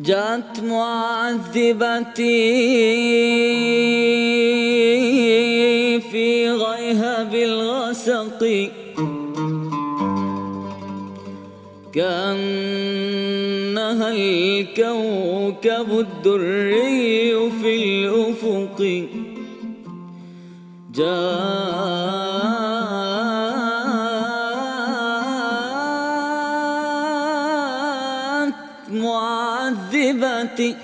جاءت معذبتي في غيهب الغسق، كأنها الكوكب الدري في الأفق. جاءت معذبتي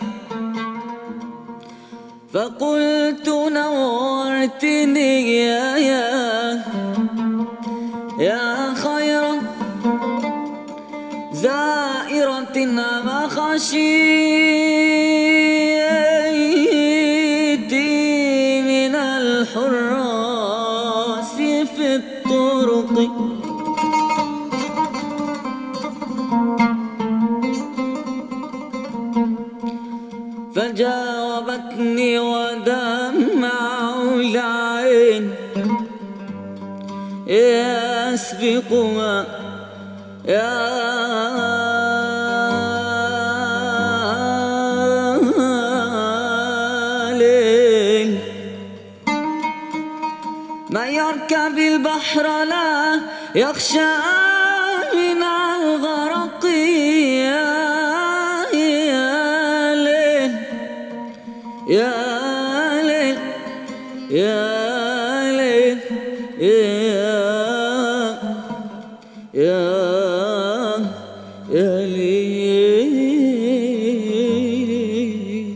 فقلت نورتني يا خير زائرة ما خشيتي من الحراس في الطرق. فجاوبتني ودمع العين يسبقها يا ليل. من يركب البحر لا يخشى من الغرق، يا ليل يا ليل يا ليل يا ليل.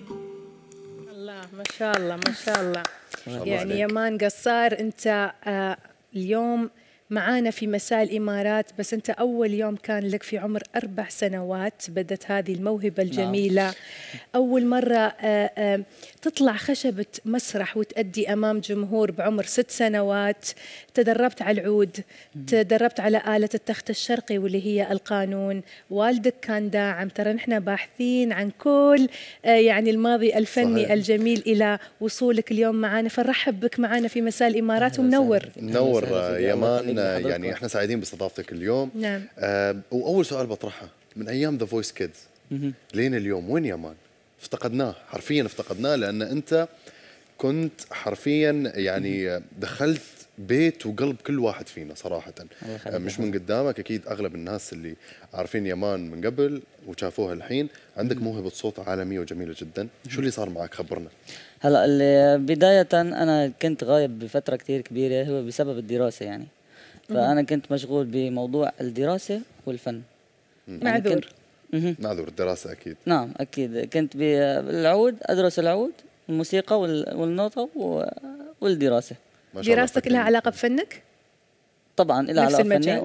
الله ما شاء الله ما شاء الله. يعني يمان قصار أنت اليوم معانا في مساء الإمارات، بس أنت أول يوم كان لك في عمر 4 سنوات بدت هذه الموهبة الجميلة. نعم. أول مرة تطلع خشبة مسرح وتأدي أمام جمهور بعمر 6 سنوات. تدربت على العود، تدربت على آلة التخت الشرقي واللي هي القانون، والدك كان داعم. ترى نحن باحثين عن كل يعني الماضي الفني صحيح. الجميل إلى وصولك اليوم معنا، فنرحب بك معنا في مساء الإمارات ومنور. منور يمان، يعني احنا سعيدين باستضافتك اليوم. نعم. واول سؤال بطرحه، من ايام ذا فويس كيدز لين اليوم وين يمان؟ افتقدناه، حرفيا افتقدناه، لان انت كنت حرفيا يعني دخلت بيت وقلب كل واحد فينا صراحه. مش من قدامك، اكيد اغلب الناس اللي عارفين يمان من قبل وشافوها الحين. عندك موهبه صوت عالميه وجميله جدا. شو اللي صار معك؟ خبرنا. هلا اللي بداية أنا كنت غايب بفترة كتير كبيرة، هو بسبب الدراسة يعني. فأنا كنت مشغول بموضوع الدراسة والفن. معذور. معذور، الدراسة أكيد. نعم أكيد. كنت بالعود أدرس العود، الموسيقى والنوطة والدراسة. دراستك لها علاقة بفنك؟ طبعا لها علاقة بفني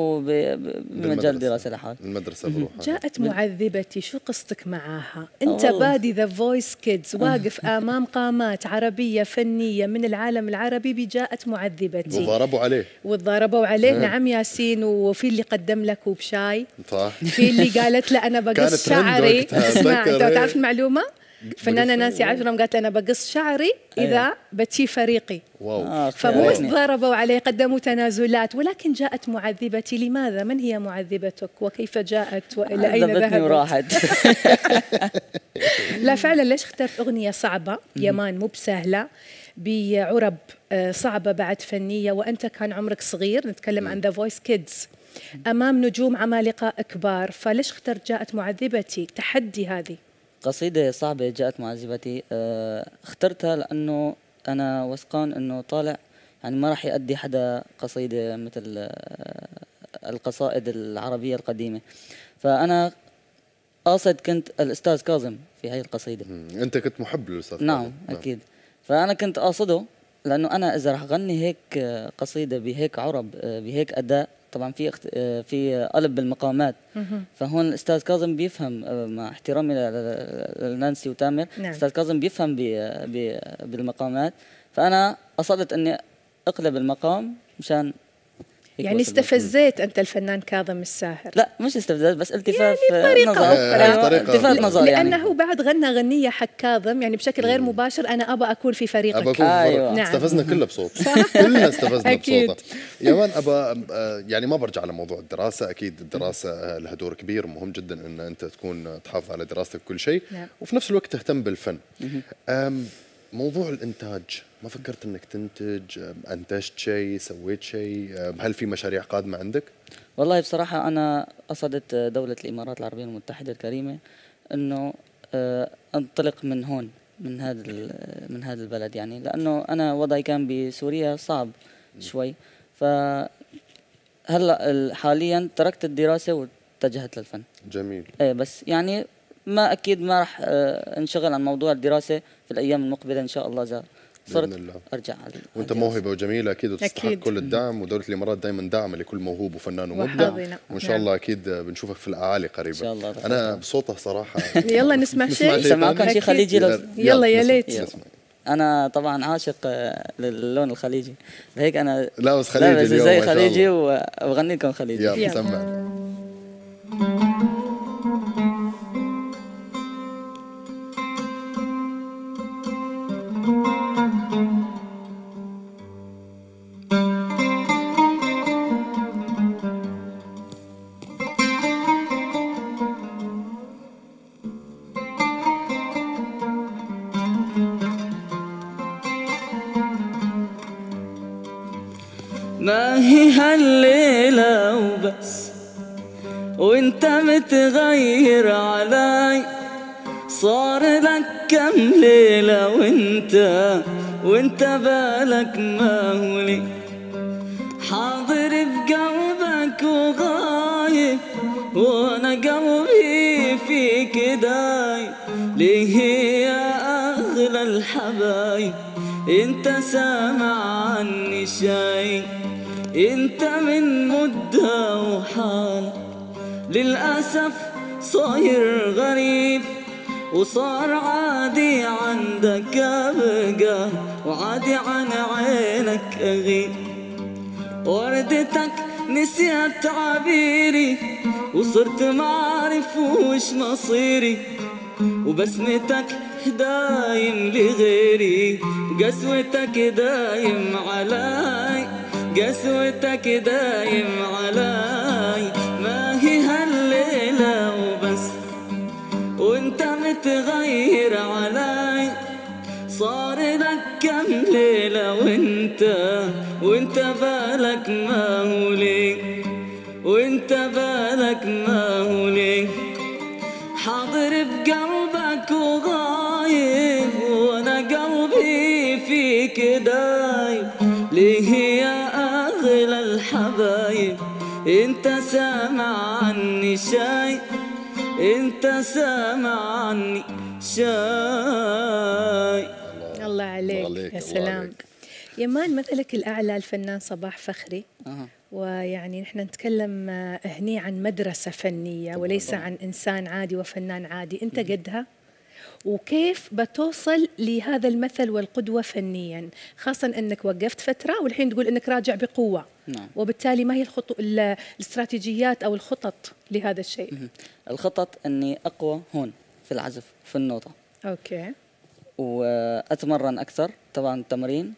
وبمجال الدراسة لحال. المدرسة بروحها. جاءت معذبتي، شو قصتك معاها؟ أنت بادي ذا فويس كيدز، واقف أمام قامات عربية فنية من العالم العربي، بجاءت معذبتي وضربوا عليه. نعم ياسين، وفي اللي قدم لك وبشاي، صح. في اللي قالت له أنا بقص شعري. اسمع، أنت تعرف المعلومة؟ الفنانة نانسي عجرم قالت لي أنا بقص شعري إذا بتشي فريقي. واو. فمو بس ضربوا عليه، قدموا تنازلات. ولكن جاءت معذبتي، لماذا؟ من هي معذبتك وكيف جاءت وإلى أين ذهبت؟ وراحت. لا فعلا، ليش اخترت أغنية صعبة يمان، مو بسهلة، بعرب صعبة بعد فنية، وأنت كان عمرك صغير، نتكلم عن ذا فويس كيدز أمام نجوم عمالقة كبار، فليش اخترت جاءت معذبتي؟ تحدي هذه قصيدة صعبة. جاءت معذبتي اخترتها لأنه أنا وثقان أنه طالع يعني ما راح يؤدي حدا قصيدة مثل القصائد العربية القديمة. فأنا قاصد كنت الأستاذ كاظم في هاي القصيدة. أنت كنت محب للأستاذ نعم كاظم. أكيد. فأنا كنت قاصده لأنه أنا إذا رح غني هيك قصيدة بهيك عرب بهيك أداء، طبعا في قلب بالمقامات. فهون الاستاذ كاظم بيفهم، مع احترامي لنانسي وتامر. نعم. الاستاذ كاظم بيفهم بالمقامات، فانا قصدت اني اقلب المقام مشان هيك يعني وصل للفن. استفزيت أنت الفنان كاظم الساهر؟ لا مش استفزاز، بس التفاف بطريقة نظر. أخرى. أيوة، بطريقة التفات أخرى. نظر يعني. لأنه بعد غنى غنية حق كاظم يعني بشكل غير مباشر، أنا أبى أكون في فريقك. ابى اكون أيوة. نعم. استفزنا كلنا بصوت، كلنا استفزنا أكيد. بصوته. يمان ابى يعني ما برجع على موضوع الدراسه، اكيد الدراسه لها دور كبير، مهم جدا ان انت تكون تحافظ على دراستك وكل شيء، نعم. وفي نفس الوقت تهتم بالفن. موضوع الانتاج، ما فكرت انك تنتج؟ انتجت شيء؟ سويت شيء؟ هل في مشاريع قادمه عندك؟ والله بصراحة أنا قصدت دولة الإمارات العربية المتحدة الكريمة إنه أنطلق من هون، من هذا البلد يعني، لأنه أنا وضعي كان بسوريا صعب شوي. فهلا حاليا تركت الدراسة واتجهت للفن. جميل. إيه بس يعني ما أكيد ما راح انشغل عن موضوع الدراسة في الأيام المقبلة إن شاء الله، إذا صرت بإذن الله. أرجع على وانت الدراسة. موهبه وجميله اكيد، وتستحق أكيد. كل الدعم، ودوله الامارات دائما داعمه لكل موهوب وفنان ومبدع، وحظنا. وان شاء نعم. الله اكيد بنشوفك في الاعالي قريبا. إن شاء الله. انا بصوته صراحه يلا نسمع شيء. سمعكم شيء أكيد. خليجي لو يلا يا نسمع- ليت. نسمع. انا طبعا عاشق للون الخليجي، هيك انا لابس خليجي لابس اليوم زي ما شاء خليجي الله. وبغني لكم خليجي. يلا يلا. سمع. ما هي هالليلة وبس وانت متغير علي، صار لك كم ليلة وانت بالك ما هو لي، حاضر بقلبك وغايب وانا قلبي فيك دايب، ليه يا اغلى الحبايب انت سامع عني شي، انت من مدة وحال للأسف صاير غريب، وصار عادي عندك أبقى وعادي عن عينك أغيب، وردتك نسيت عبيري وصرت معرف وش مصيري، وبسمتك دايم لغيري وقسوتك دايم علي، قسوتك دايم علي. ما هي هالليلة وبس وانت متغير علي، صار لك كم ليلة وانت بالك ما هو لي، وانت بالك ما هو لي، حاضر بقلبك وغايب وانا قلبي فيك دايب، ليه يا اغلى الحبايب انت سامع عني شي، انت سامع عني شي. الله عليك. عليك، يا الله سلام. عليك. يمان مثلك الأعلى الفنان صباح فخري، ويعني نحن نتكلم هني عن مدرسة فنية وليس عن إنسان عادي وفنان عادي، أنت قدها. وكيف بتوصل لهذا المثل والقدوة فنيا، خاصة أنك وقفت فترة والحين تقول أنك راجع بقوة. نعم. وبالتالي ما هي الاستراتيجيات أو الخطط لهذا الشيء؟ الخطط اني اقوى هون في العزف في النوطة، أوكي. واتمرن اكثر طبعا التمرين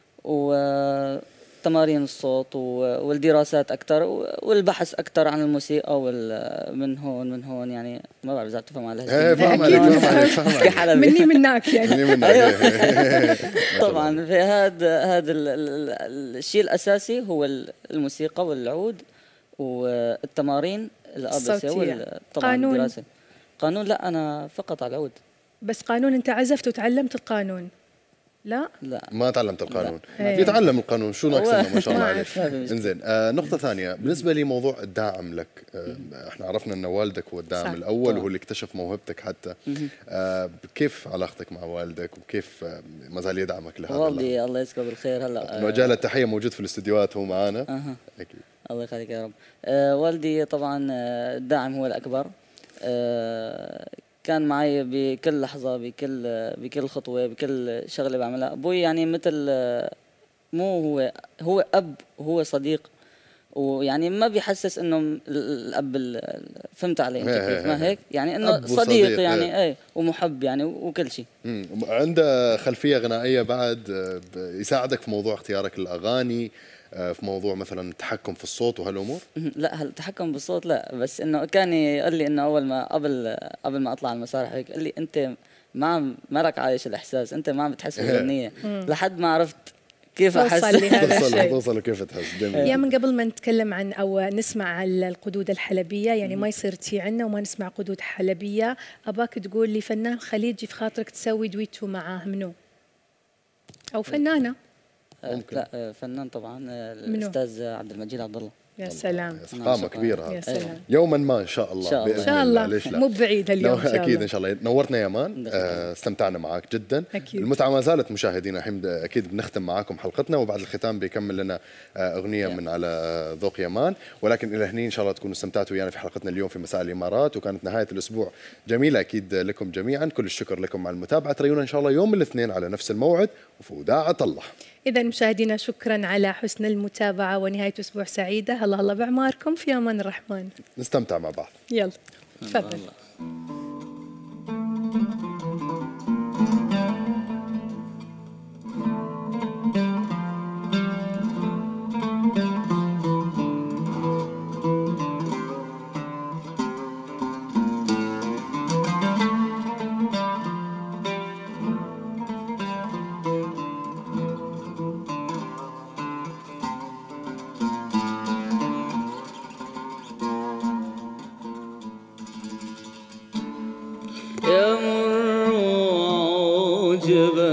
وتمارين الصوت والدراسات اكثر والبحث اكثر عن الموسيقى من هون يعني ما بعرف اذا بتفهم على ايه فاهم عليك، أكيد. فاهم عليك، فاهم في عليك. حلبي مني منك يعني. مني منك. طبعا في هذا الشيء الاساسي هو الموسيقى والعود والتمارين الابسه الصوتية. طبعا قانون؟ الدراسه. قانون لا، انا فقط على العود. بس قانون أنت عزفت وتعلمت القانون؟ لا. لا ما تعلمت القانون. لا. يتعلم القانون، شو ناقصنا ما شاء الله ما عليك. أعرف. انزين، نقطة ثانية بالنسبة لي، موضوع الداعم لك. احنا عرفنا ان والدك هو الداعم صح. الاول، طبعا. وهو اللي اكتشف موهبتك حتى. كيف علاقتك مع والدك، وكيف ما زال يدعمك لهذا اللحظة؟ والدي الله يذكره بالخير هلا نوجه له التحية، موجود في الاستديوهات هو معانا. اكيد. الله يخليك يا رب. والدي طبعا الداعم هو الأكبر. كان معي بكل لحظة، بكل خطوة، بكل شغلة بعملها. أبوي يعني مثل مو هو أب، هو صديق، ويعني ما بيحسس انه الاب فهمت علي انت كيف ما هيك يعني انه أب وصديق، صديق يعني ايه ومحب يعني وكل شيء. عنده خلفيه غنائيه بعد، يساعدك في موضوع اختيارك للاغاني، في موضوع مثلا التحكم في الصوت وهالامور؟ لا التحكم بالصوت لا، بس انه كان يقول لي انه اول ما قبل ما اطلع على المسارح هيك قال لي انت ما لك عايش الاحساس، انت ما عم بتحس بالاغنيه، لحد ما عرفت كيف احس. توصل لهذا الشيء. توصل كيف تحس. جميل. يا من قبل ما نتكلم عن او نسمع عن القدود الحلبيه، يعني ما يصير تي عنا وما نسمع قدود حلبيه، اباك تقول لي فنان خليجي في خاطرك تسوي دويتو معاه منو او فنانه؟ ممكن. لا فنان طبعا الاستاذ عبد المجيد عبد الله. يا سلام، قامة كبيرة يا هذا. سلام. يوما ما ان شاء الله، إن شاء الله. بإذن ان شاء الله ليش لا؟ مو بعيد اليوم ان شاء الله. اكيد ان شاء الله. نورتنا يا مان، استمتعنا معك جدا. أكيد. المتعة ما زالت مشاهدينا، الحين اكيد بنختم معاكم حلقتنا، وبعد الختام بيكمل لنا اغنية من على ذوق يمان. ولكن الى هني ان شاء الله تكونوا استمتعتوا ويانا في حلقتنا اليوم في مساء الامارات، وكانت نهاية الاسبوع جميلة اكيد لكم جميعا. كل الشكر لكم على المتابعة. تريونا ان شاء الله يوم الاثنين على نفس الموعد وفي وداعة الله. إذا مشاهدينا شكرا على حسن المتابعة ونهاية أسبوع سعيدة. الله الله بأعماركم، في أمان الرحمن. نستمتع مع بعض. يلا تفضل. يا مر عجبا